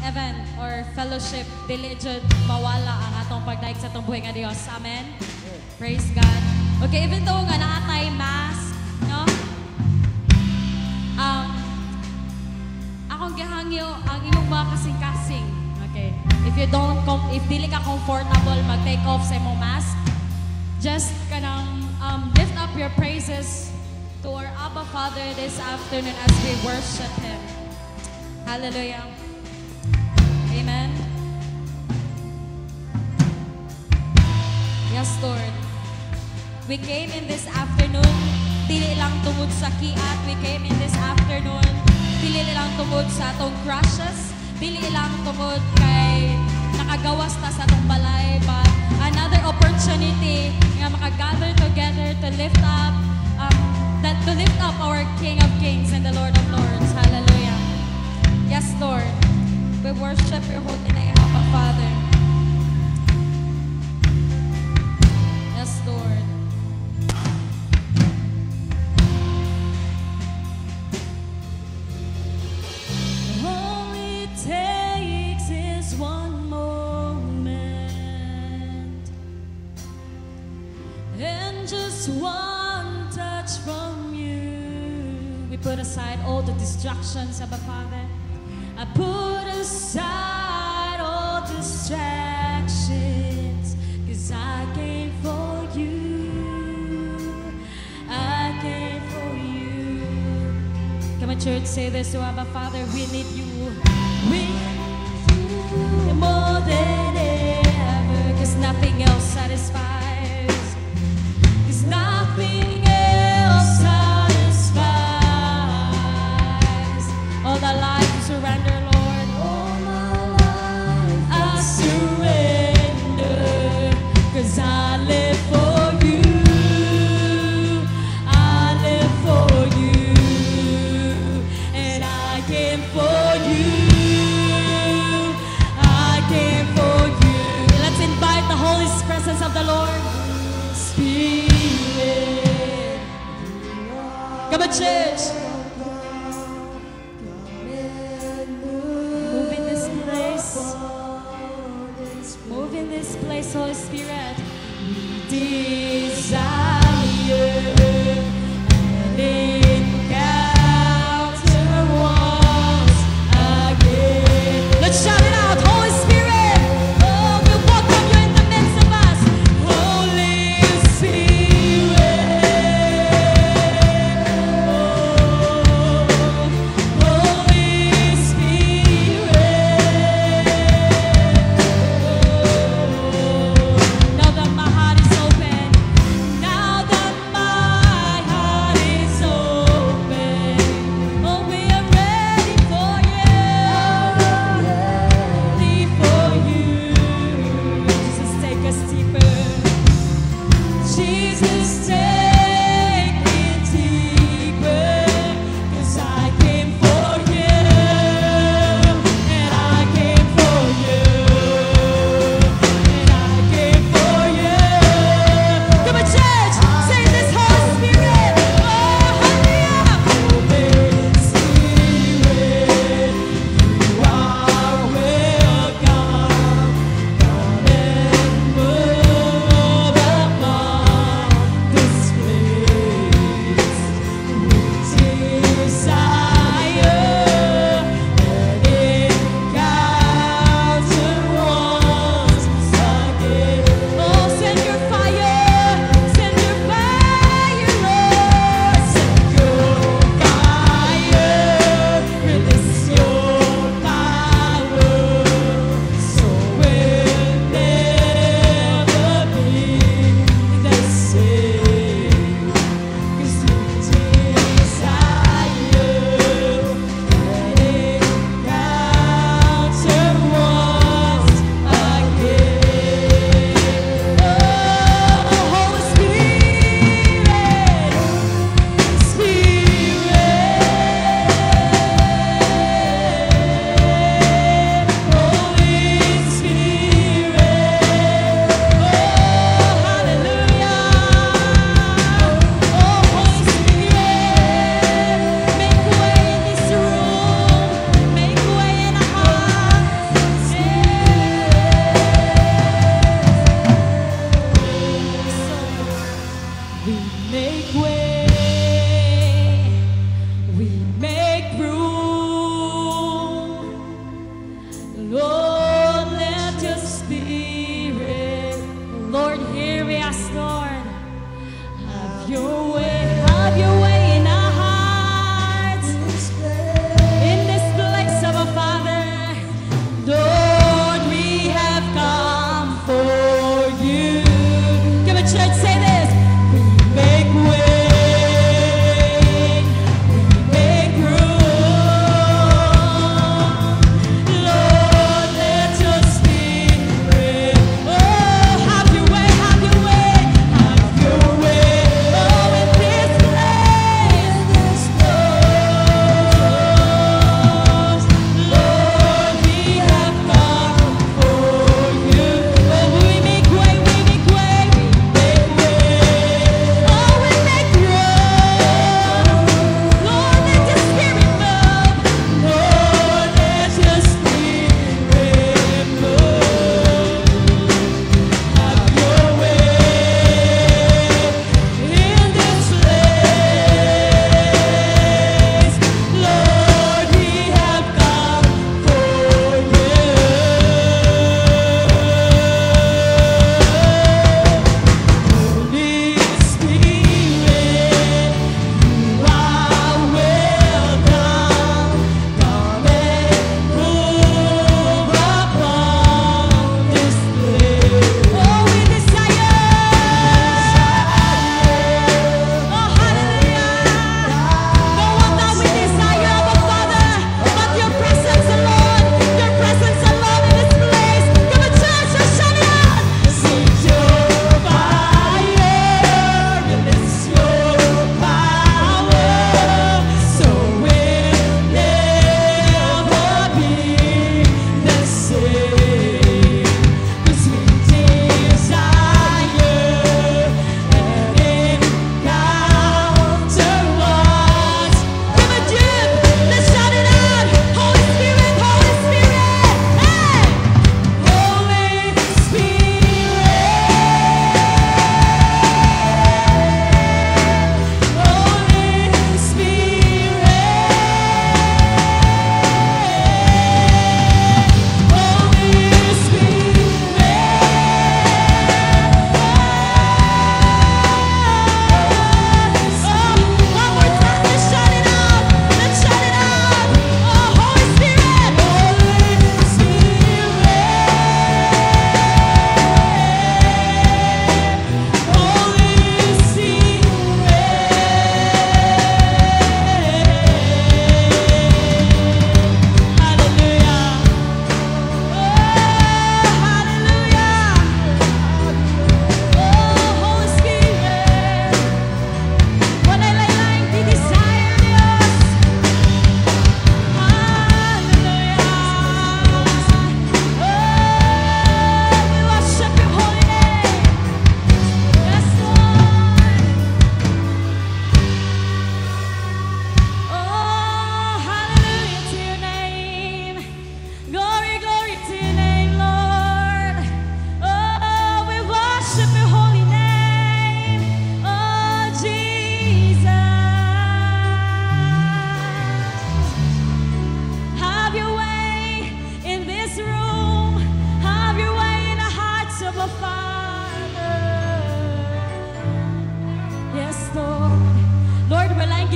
event or fellowship, dili jud mawala ang atong pagdaig sa atong buhay nga Dios. Amen? Praise God. Okay, even though nga naatay mask, no? Akong gihangyo ang imong mga kasing-kasing. Okay. If dili ka comfortable mag-take off sa imong mask, just kanang lift up your praises to our Abba Father this afternoon as we worship Him. Hallelujah. Amen. Yes, Lord. We came in this afternoon, dili lang tungod sa kiat. We came in this afternoon, dili lang tungod sa atong crushes, dili lang tungod kay nakagawas ta sa atong balay, but another opportunity nga makagather together to lift up our King of Kings and the Lord of Lords. Hallelujah. Yes, Lord. We worship your holy name, Abba Father. Yes, Lord. All it takes is one moment and just one touch from you. We put aside all the distractions, Abba Father. I put aside all distractions, 'cause I came for you. I came for you. Come on, church, say this to Abba Father. We need you. We need you more than ever, 'cause nothing else satisfies. 'Cause nothing else satisfies. All the life you surrender, Lord. All my life I surrender, 'cause I live for you. I live for you, and I came for you. I came for you. Let's invite the Holy presence of the Lord. Spirit, come on, church. Move in this place. Move in this place, Holy Spirit. Desire and encounter once again. Let's shout it out, Holy Spirit. Oh, we welcome you in the midst of us, Holy Spirit. Oh, Holy Spirit. Now that my heart is open,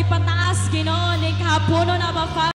ipataas, Ginoo, ning kahaponon, Abba Father.